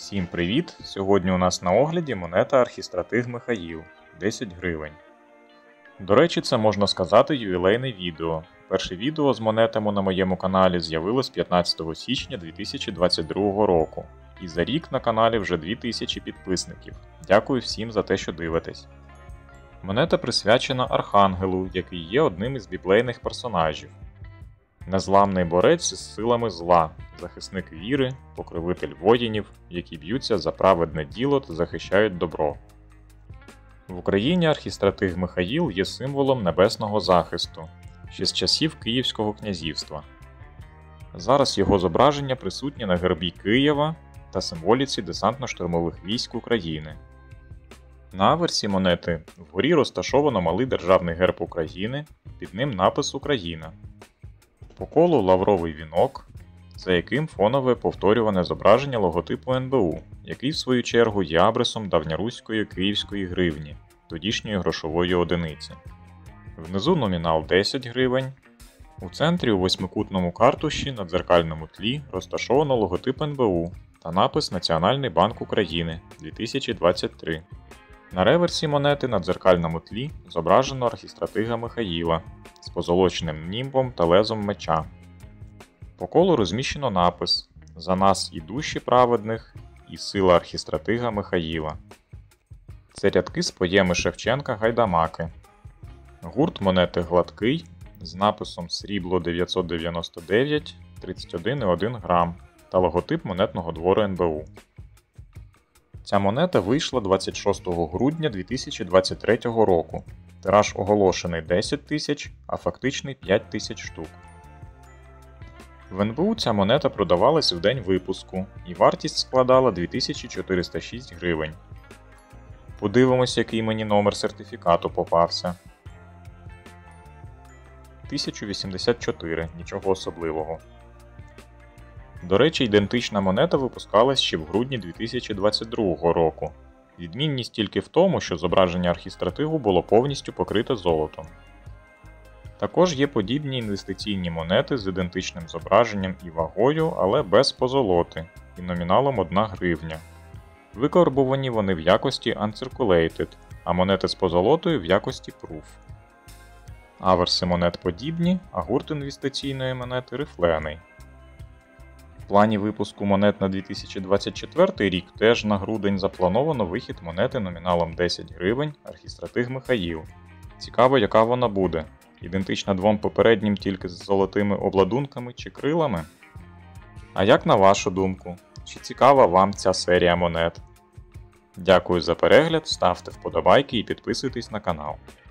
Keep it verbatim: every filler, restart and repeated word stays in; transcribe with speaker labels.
Speaker 1: Всім привіт! Сьогодні у нас на огляді монета Архістратиг Михаїл десять гривень. До речі, це можна сказати ювілейне відео. Перше відео з монетами на моєму каналі з'явилось п'ятнадцятого січня дві тисячі двадцять другого року. І за рік на каналі вже дві тисячі підписників. Дякую всім за те, що дивитесь. Монета присвячена Архангелу, який є одним із біблейних персонажів. Незламний борець з силами зла, захисник віри, покровитель воїнів, які б'ються за праведне діло та захищають добро. В Україні Архістратиг Михаїл є символом небесного захисту, ще з часів Київського князівства. Зараз його зображення присутнє на гербі Києва та символіці десантно-штурмових військ України. На аверсі монети вгорі розташовано малий державний герб України, під ним напис «Україна». По колу лавровий вінок, за яким фонове повторюване зображення логотипу ен бе у, який в свою чергу є абрисом давньоруської київської гривні, тодішньої грошової одиниці. Внизу номінал десять гривень. У центрі у восьмикутному картуші на дзеркальному тлі розташовано логотип ен бе у та напис Національний банк України дві тисячі двадцять три. На реверсі монети на дзеркальному тлі зображено Архістратига Михаїла з позолоченим німбом та лезом меча. По колу розміщено напис «За нас і душі праведних, і сила Архістратига Михаїла». Це рядки з поєми Шевченка «Гайдамаки». Гурт монети гладкий з написом «Срібло дев'ятсот дев'яносто дев'ять, тридцять один цілих один грам» та логотип монетного двору ен бе у. Ця монета вийшла двадцять шостого грудня дві тисячі двадцять третього року. Тираж оголошений десять тисяч, а фактичний п'ять тисяч штук. В ен бе у ця монета продавалась в день випуску, і вартість складала дві тисячі чотириста шість гривень. Подивимось, який мені номер сертифікату попався. тисяча вісімдесят чотири, нічого особливого. До речі, ідентична монета випускалась ще в грудні дві тисячі двадцять другого року. Відмінність тільки в тому, що зображення Архістратигу було повністю покрите золотом. Також є подібні інвестиційні монети з ідентичним зображенням і вагою, але без позолоти, і номіналом одна гривня. Викарбовані вони в якості Uncirculated, а монети з позолотою в якості Proof. Аверси монет подібні, а гурт інвестиційної монети рифлений. В плані випуску монет на дві тисячі двадцять четвертий рік теж на грудень заплановано вихід монети номіналом десять гривень Архістратиг Михаїл. Цікаво, яка вона буде. Ідентична двом попереднім тільки з золотими обладунками чи крилами? А як на вашу думку? Чи цікава вам ця серія монет? Дякую за перегляд, ставте вподобайки і підписуйтесь на канал.